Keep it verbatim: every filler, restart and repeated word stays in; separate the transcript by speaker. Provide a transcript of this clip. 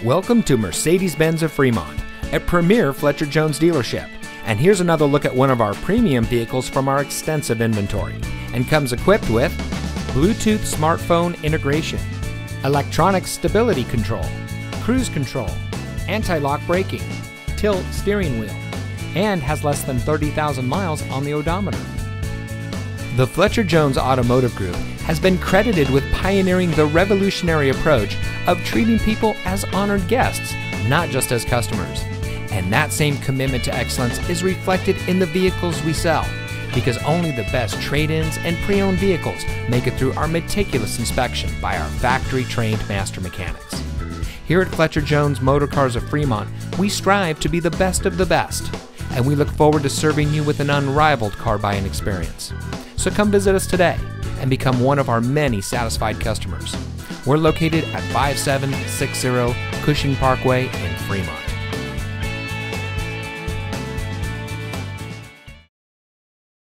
Speaker 1: Welcome to Mercedes-Benz of Fremont, a premier Fletcher Jones dealership. And here's another look at one of our premium vehicles from our extensive inventory, and comes equipped with Bluetooth smartphone integration, electronic stability control, cruise control, anti-lock braking, tilt steering wheel, and has less than thirty thousand miles on the odometer. The Fletcher Jones Automotive Group has been credited with pioneering the revolutionary approach of treating people as honored guests, not just as customers. And that same commitment to excellence is reflected in the vehicles we sell, because only the best trade-ins and pre-owned vehicles make it through our meticulous inspection by our factory-trained master mechanics. Here at Fletcher Jones Motor Cars of Fremont, we strive to be the best of the best, and we look forward to serving you with an unrivaled car buying experience. So come visit us today and become one of our many satisfied customers. We're located at five seven six zero Cushing Parkway in Fremont.